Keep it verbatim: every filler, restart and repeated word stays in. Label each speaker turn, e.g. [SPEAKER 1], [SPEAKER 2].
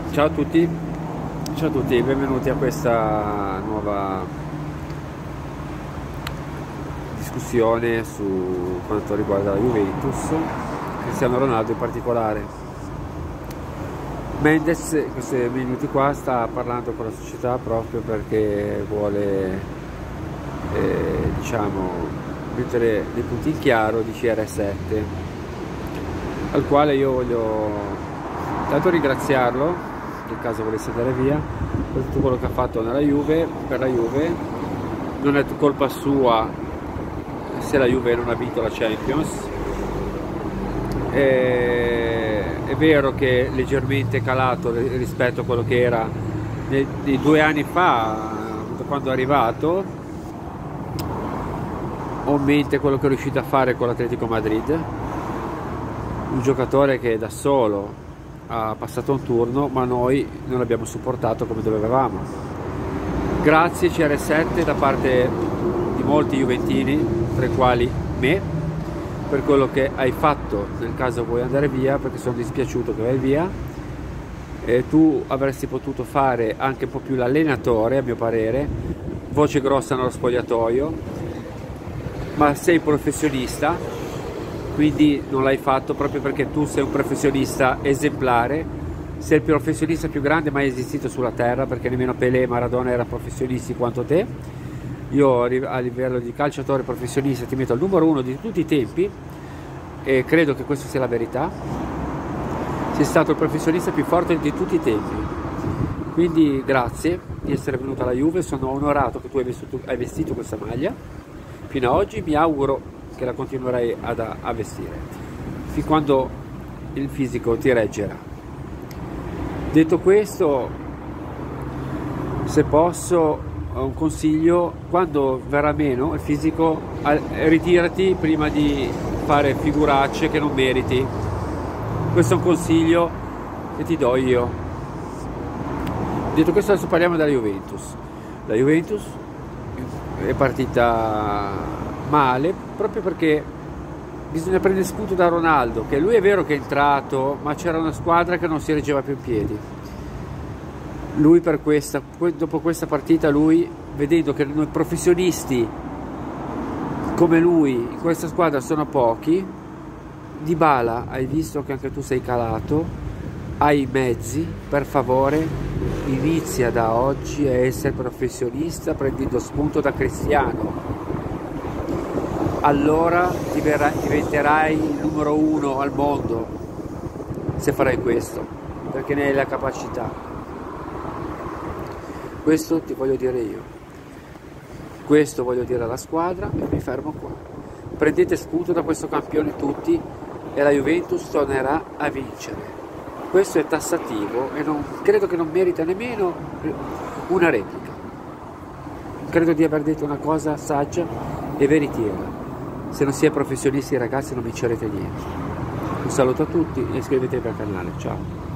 [SPEAKER 1] Ciao a tutti, ciao a tutti, benvenuti a questa nuova discussione su quanto riguarda la Juventus, Cristiano Ronaldo in particolare. Mendes in questi minuti qua sta parlando con la società proprio perché vuole eh, diciamo mettere dei punti in chiaro di C R sette, al quale io voglio tanto ringraziarlo nel caso volesse andare via per tutto quello che ha fatto nella Juve, per la Juve. Non è colpa sua se la Juve non ha vinto la Champions. È, è vero che è leggermente calato rispetto a quello che era nei, nei due anni fa, quando è arrivato, o mente quello che è riuscito a fare con l'Atletico Madrid, un giocatore che da solo ha passato un turno, ma noi non l'abbiamo supportato come dovevamo. Grazie C R sette da parte di molti juventini, tra i quali me, per quello che hai fatto nel caso vuoi andare via, perché sono dispiaciuto che vai via. E tu avresti potuto fare anche un po' più l'allenatore, a mio parere, voce grossa nello spogliatoio, ma sei professionista, quindi non l'hai fatto proprio perché tu sei un professionista esemplare, sei il professionista più grande mai esistito sulla terra, perché nemmeno Pelé e Maradona erano professionisti quanto te. Io a livello di calciatore professionista ti metto al numero uno di tutti i tempi e credo che questa sia la verità. Sei stato il professionista più forte di tutti i tempi, quindi grazie di essere venuto alla Juve, sono onorato che tu hai vestito, hai vestito questa maglia fino ad oggi, mi auguro che la continuerai ad, a vestire fin quando il fisico ti reggerà. Detto questo, se posso un consiglio: quando verrà meno il fisico, ritirati prima di fare figuracce che non meriti. Questo è un consiglio che ti do io. Detto questo, adesso parliamo della Juventus. La Juventus è partita male proprio perché bisogna prendere spunto da Ronaldo, che lui è vero che è entrato, ma c'era una squadra che non si reggeva più in piedi. Lui per questa, dopo questa partita, lui, vedendo che noi professionisti come lui in questa squadra sono pochi, Dybala, hai visto che anche tu sei calato, hai i mezzi, per favore inizia da oggi a essere professionista prendendo spunto da Cristiano. Allora diventerai il numero uno al mondo se farai questo, perché ne hai la capacità. Questo ti voglio dire io, questo voglio dire alla squadra e mi fermo qua. Prendete spunto da questo campione tutti e la Juventus tornerà a vincere. Questo è tassativo e non, credo che non merita nemmeno una replica. Credo di aver detto una cosa saggia e veritiera. Se non si è professionisti, ragazzi, non vincerete niente. Un saluto a tutti e iscrivetevi al canale. Ciao.